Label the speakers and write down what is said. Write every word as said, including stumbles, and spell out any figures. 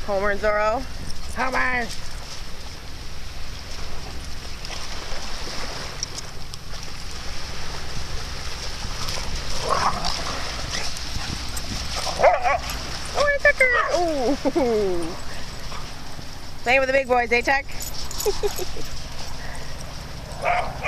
Speaker 1: Homer and Zorro. Homer! Oh, I took her! Ooh! Playing with the big boys, eh, Chuck?